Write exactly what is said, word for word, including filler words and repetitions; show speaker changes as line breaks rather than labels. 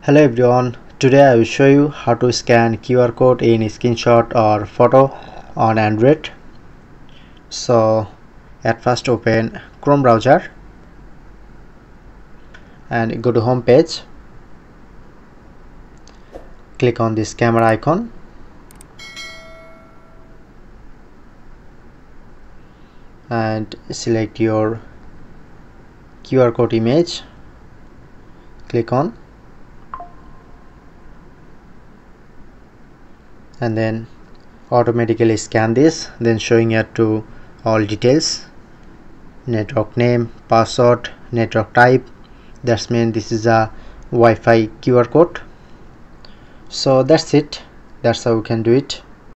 Hello everyone, today I will show you how to scan Q R code in screenshot or photo on Android. So at first open Chrome browser and go to home page. Click on this camera icon and select your Q R code image. Click on and then automatically scan this, then showing it to all details, network name, password, network type. That's mean this is a Wi-Fi Q R code. So that's it, that's how we can do it.